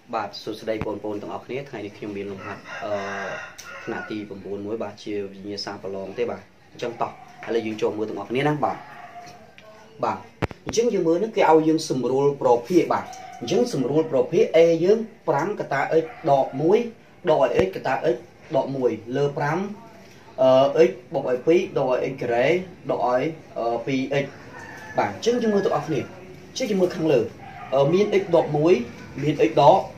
បាទសួស្តីបងប្អូនទាំងអស់គ្នាថ្ងៃនេះខ្ញុំមានលំហាត់ថ្នាក់ទី9មួយបាទជាវិញ្ញាសាប្រឡងទេបាទអញ្ចឹងតោះឥឡូវយើងចូលមើលទាំងអស់គ្នាណាបាទអញ្ចឹងយើងមើលនេះគេឲ្យយើងសម្រួលប្រភេទបាទអញ្ចឹងសម្រួលប្រភេទ A យើង5កតា x ដក1ដកឲ្យ x កតា x ដក1លើ5x បូកឲ្យ2ដកឲ្យ x ការ៉េដកឲ្យ 2x បាទអញ្ចឹងយើងមើលទាំងអស់គ្នាជិះយើងមើលខាងលើមាន x ដក1មាន x ដក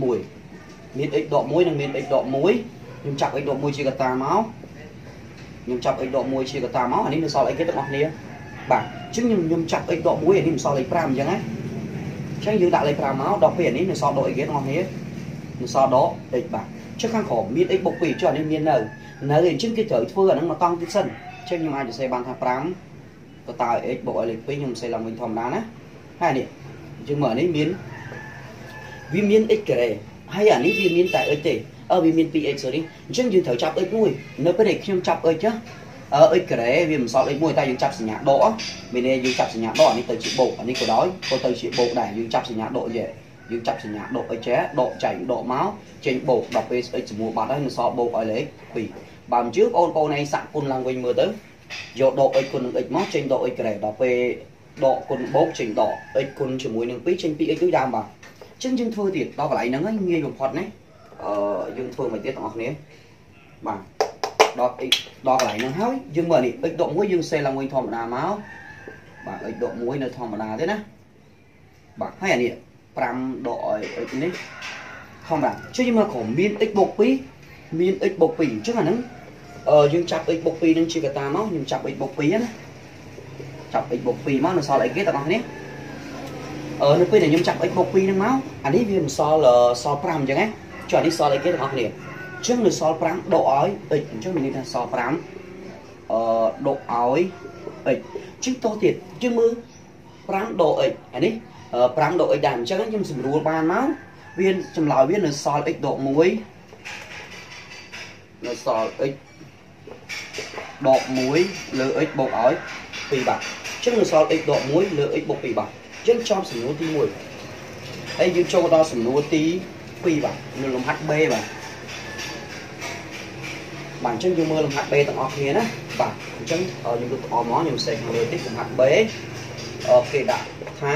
1មាន x ដក1និងមាន x ដក1ខ្ញុំចាប់ x ដក1ជាកតាមកខ្ញុំចាប់ x ដក1ជាកតាមកអានេះនៅសល់អីគេទាំងអស់គ្នាបាទអញ្ចឹងខ្ញុំចាប់ x ដក1អានេះមិនសល់លេខ5អញ្ចឹងណាអញ្ចឹងយើងដាក់លេខ5មកដល់ពេលអានេះនៅសល់ដកអីគេទាំងអស់គ្នានៅសល់ដក x បាទចុះខាងក្រោមមាន x បូក2ចុះអានេះមាននៅអញ្ចឹងគេត្រូវធ្វើអាហ្នឹងមកតង់ទៀតសិនអញ្ចឹងខ្ញុំអាចសរសេរបានថា5កតា x បូកឲ្យលេខ2ខ្ញុំសរសេរឡើងវិញធម្មតាណាហើយនេះអញ្ចឹងមើលអានេះមានវាមាន x ការ៉េហើយអានេះវាមានតែ x ទេវាមាន 2x sorry អញ្ចឹងយើងត្រូវចាប់ x មួយនៅពេលដែលខ្ញុំចាប់ x ចុះx ការ៉េវាមិនសល់ x មួយតែយើងចាប់សញ្ញាដកមានន័យយើងចាប់សញ្ញាដកអានេះទៅជាបូកអានេះក៏ដោយក៏ទៅជាបូកដែរយើងចាប់សញ្ញាដកយើងចាប់សញ្ញាដក x ចេះដកចែកដកមកចេញបូកដល់ពេល x ជាមួយបាត់ហើយនៅសល់បូកឲ្យលេខ2បើមិនជឿបងប្អូនឯងសាក់គុណឡើងវិញមើលទៅយកដក x គុណនឹង x មកចេញដក x ការ៉េដល់ពេលដកគុណបូកចេញដក x គុណជាមួយនឹង2ចេញ 2x ដូចដើមបាទអញ្ចឹងយើងធ្វើទៀតដល់កន្លែងហ្នឹងងាយបំផុតណាយើងធ្វើមកទៀតទាំងអស់គ្នាបាទដល់កន្លែងហ្នឹងហើយយើងមើលនេះ x ដក1យើងសេឡើងវិញធម្មតាមកបាទ x ដក1នៅធម្មតាទេណាបាទហើយអានេះ5ដកឲ្យ x នេះធម្មតាចុះយើងមើលក្រោមមាន x បូក2មាន x បូក2អញ្ចឹងអាហ្នឹងយើងចាប់ x បូក2នឹងជាកតាមកខ្ញុំចាប់ x បូក2ណាចាប់ x បូក2មកនៅសល់អីគេទាំងអស់គ្នានៅពេលដែលខ្ញុំចាប់ x បូក2ហ្នឹងមកអានេះវាមិនសល់5អញ្ចឹងណាចុះអានេះសល់អីគេទាំងអស់គ្នាអញ្ចឹងនៅសល់5ដកឲ្យ x អញ្ចឹងមានន័យថាសល់5ដកឲ្យ x អញ្ចឹងតោះទៀតយើងមើល5ដក x អានេះ5ដក x ដែរអញ្ចឹងខ្ញុំសម្រួលបានមកវាចម្លើយវានៅសល់ x ដក1នៅសល់ x ដក1លើ x បូកឲ្យ2បាទអញ្ចឹងនៅសល់ x ដក1លើ x បូក2បាទអញ្ចឹងចំសំណួរទី1ហើយយើងចូលដល់សំណួរទី2បាទនៅលំហាត់ B បាទអញ្ចឹងយើងមើលលំហាត់ B ទាំងអស់គ្នាណាបាទអញ្ចឹងយើងលើកអមមកខ្ញុំសេខាងលើតិចលំហាត់ B គេដាក់ថា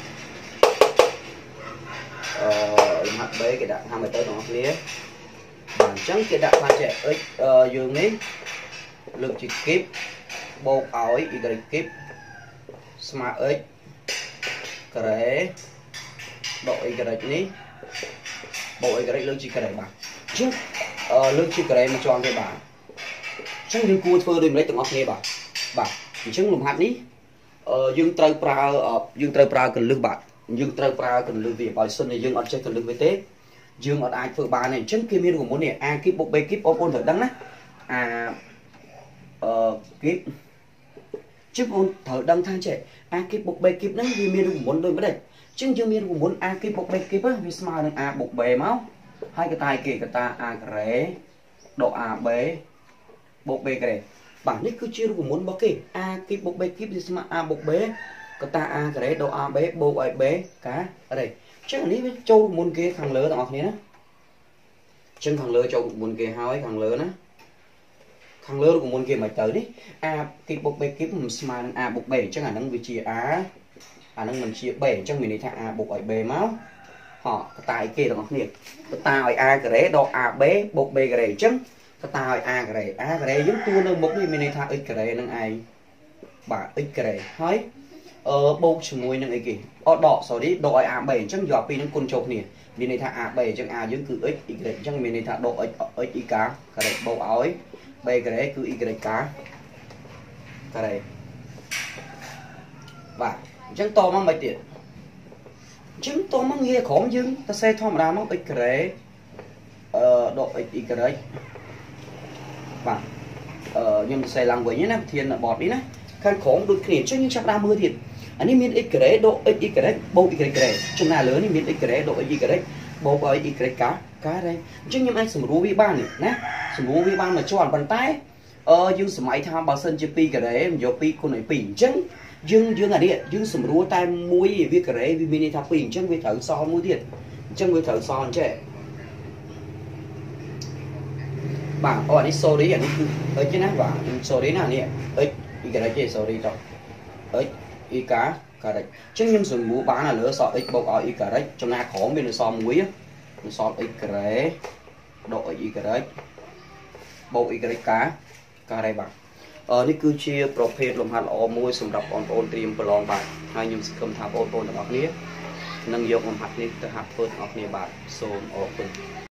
លំហាត់ B គេដាក់ថាមកទៅទាំងអស់គ្នាបាទអញ្ចឹងគេដាក់ថាចេះ x យើងនេះលើកជាគីបបូកឲ្យ y គីបស្មើ x ការ៉េដក y នេះបូក y លើកជាការ៉េបាទអញ្ចឹងលើកជាការ៉េមកជាន់ទេបាទអញ្ចឹងយើងគួរធ្វើដូចម្តេចទាំងអស់គ្នាបាទអញ្ចឹងលំហាត់នេះយើងត្រូវប្រើកលឹះបាទយើងត្រូវប្រើកលឹះវាបើសិនជាយើងអត់ចេះកលឹះវាទេយើងអត់អាចធ្វើបានទេអញ្ចឹងគេមានរូបមន្តនេះ a គីបបូក b គីបបងប្អូនត្រូវដឹងណា a គីបជិះបងត្រូវដឹងថាចេះ a គីបបូក b គីបហ្នឹងវាមានរូបមន្តដូចម្តេចអញ្ចឹងយើងមានរូបមន្ត a គីបបូក b គីបវាស្មើនឹង a បូក b មកហើយកតាគេកតា a ការ៉េដក ab បូក b ការ៉េបាទនេះគឺជារូបមន្តរបស់គេ a គីបបូក b គីបវាស្មើ a បូក b កតា a ការ៉េដក ab បូកឲ្យ b ការ៉េអញ្ចឹងនេះវាចូលរូបមន្តគេខាងលើទាំងអស់គ្នាណាអញ្ចឹងខាងលើចូលរូបមន្តគេហើយខាងលើណាខាងលើរូបមន្តគេមិនទៅនេះ a គីបបូក b គីបមិនស្មើនឹង a បូក b អញ្ចឹងអាហ្នឹងវាជា a អាហ្នឹងមិនជា b អញ្ចឹងមានន័យថា a បូកឲ្យ b មកកតាឲ្យគេទាំងអស់គ្នាកតាឲ្យ a ការ៉េដក ab បូក b ការ៉េអញ្ចឹងកតាឲ្យ a ការ៉េយើងទួនៅមុខនេះមានន័យថា x ការ៉េនឹងឯងបាទ x ការ៉េហើយបូកជាមួយនឹងអីគេដក sorry ដកឲ្យ ab អញ្ចឹងយកពីនឹងគុណចូលគ្នាមានន័យថា ab អញ្ចឹង a យើងគឺ x y អញ្ចឹងមានន័យថាដក x y ការ៉េបូកឲ្យ b ការ៉េគឺ y ការ៉េបាទអញ្ចឹងតមកមិនទៀតអញ្ចឹងតមកងារក្រុមយើងទៅសេធម្មតាមក x ការ៉េដក x y ការ៉េបាទខ្ញុំសរសេរឡើងវិញណាប្រធានបទនេះណាខាងក្រោមដូចគ្នាអញ្ចឹងយើងចាប់ដើមមើលទៀតអានេះមាន x ការ៉េដក x y ការ៉េបូក y ការ៉េចំណែកលើនេះមាន x ការ៉េដក x y ការ៉េបូកឲ្យ y ការ៉េអញ្ចឹងខ្ញុំអាចសម្រួលវាបានណាសម្រួលវាបានមកជាន់ប៉ុន្តែយើងសម័យថាបើសិនជា2ការ៉េមិនយក2គុណឲ្យ2អញ្ចឹងយើងអានេះយើងសម្រួលតែ1វាការ៉េវាមានន័យថា2អញ្ចឹងវាត្រូវសល់មួយទៀតអ chân người thử son chứ bạn ở đây số đi anh ở trên này bạn số đi nào nè ấy cái này chơi số đi rồi ấy ý cá đấy chứ nhưng dùng mũ bán là lửa sọ ít bốc ở ý cả đấy trong na khó bên so muối so ít cái đấy độ ý cái đấy bốc ý cái đấy cá đây bạnนี่คือเชียร์ประเภทลมหัดอมวยสำหรับออนเตรียมประลองบาทให้ยมสกมทางออนต่างๆนี้นั่งยกลมหัดนี้จะหัดเปิดออกในบาทโซนออกเป็น